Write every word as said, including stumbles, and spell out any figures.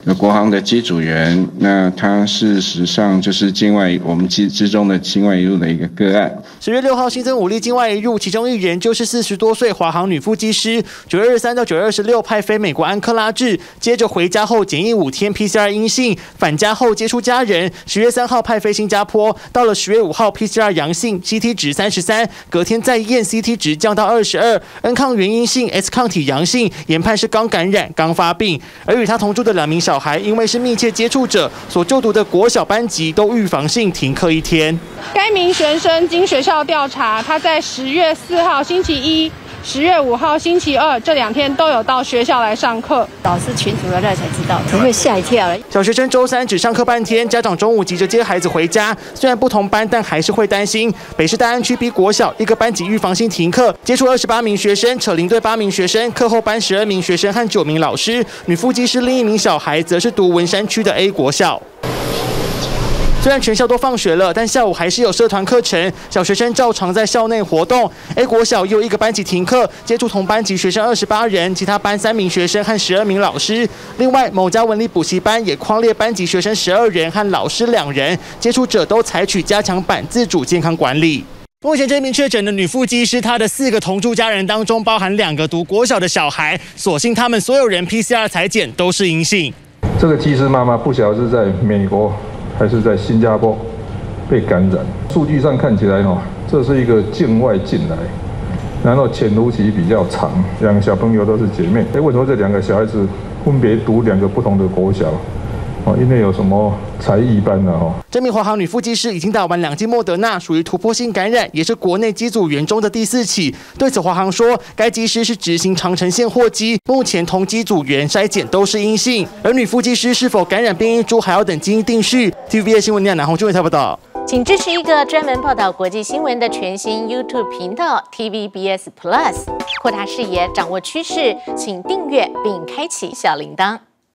国航的机组员，那他事实上就是境外我们之之中的境外移入的一个个案。 十月六号新增五例境外移入，其中一人就是四十多岁华航女副机师。九月二十三到九月二十六派飞美国安克拉治，接着回家后检疫五天 P C R 阴性，返家后接触家人。十月三号派飞新加坡，到了十月五号 P C R 阳性 ，C T 值三十三，隔天再验 C T 值降到二十二 ，N 抗原阴性 ，S 抗体阳性，研判是刚感染刚发病。而与他同住的两名小孩，因为是密切接触者，所就读的国小班级都预防性停课一天。 该名学生经学校调查，他在十月四号星期一、十月五号星期二这两天都有到学校来上课。 老师群组了才知道，只会吓一跳了。 小学生周三只上课半天，家长中午急着接孩子回家，虽然不同班，但还是会担心。北市大安区 B 国小一个班级预防性停课，接触二十八名学生，扯零队八名学生，课后班十二名学生和九名老师。女副机师另一名小孩则是读文山区的 A 国校。虽然全校都放学了，但下午还是有社团课程，小学生照常在校内活动。A 国小又一个班级停课，接触同班级学生二十八人，其他班三名学生和十二名老师。另外，某家文理补习班也匡列班级学生十二人和老师两人，接触者都采取加强版自主健康管理。目前这名确诊的女副机师，她的四个同住家人当中，包含两个读国小的小孩，所幸他们所有人 P C R 采检都是阴性。 这个机师妈妈不晓得是在美国还是在新加坡被感染。数据上看起来哦，这是一个境外进来，然后潜伏期比较长。两个小朋友都是姐妹，哎，为什么这两个小孩子分别读两个不同的国小？哦，因为有什么才艺班呢？哦， 这名华航女副机师已经打完两剂莫德纳，属于突破性感染，也是国内机组员中的第四起。对此，华航说，该机师是执行长程线货机，目前同机组员筛检都是阴性。而女副机师是否感染变异株，还要等基因定序。T V B S 新闻，南宏俊伟台报道。 请支持一个专门报道国际新闻的全新 YouTube 频道 T V B S Plus， 扩大视野，掌握趋势，请订阅并开启小铃铛。